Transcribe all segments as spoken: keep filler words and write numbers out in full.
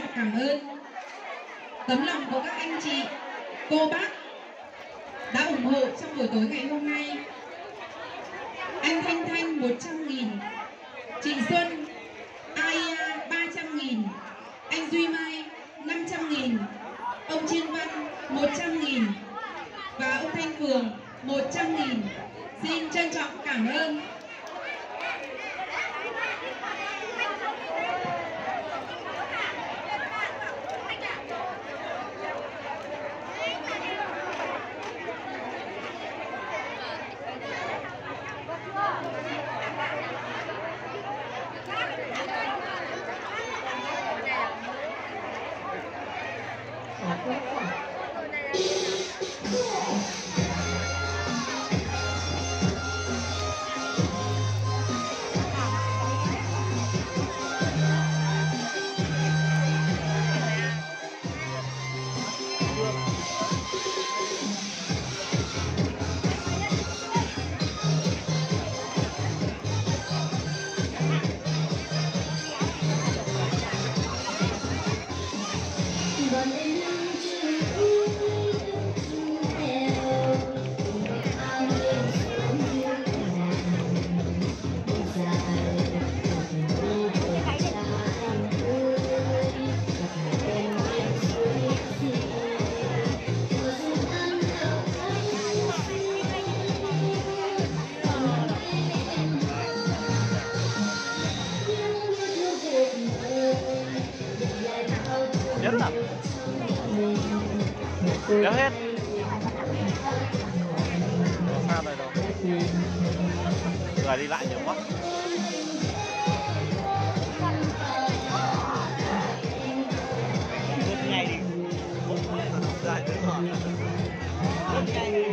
cảm ơn tấm lòng của các anh chị, cô bác đã ủng hộ trong buổi tối ngày hôm nay. Anh Thanh Thanh một trăm nghìn, chị Xuân Aya ba trăm nghìn, anh Duy Mai năm trăm nghìn, ông Chiên Văn một trăm nghìn và ông Thanh Cường một trăm nghìn. Xin trân trọng cảm ơn. Nhất là kéo hết sao rồi đâu người đi lại nhiều quá. Một ngày đi một ngày dài tới rồi một ngày đi.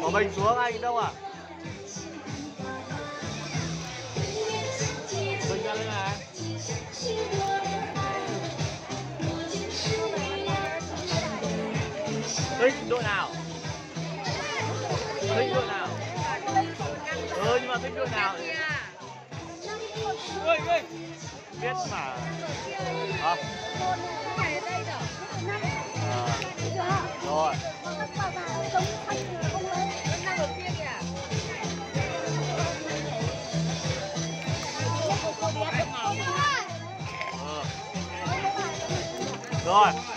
Của mình xuống anh đâu à? Mình ra đây này. Thích đội nào? Thích đội nào? Ừ nhưng mà thích đội nào? Ơi ơi. Biết mà. Hả? À. Rồi. Ừ. Rồi.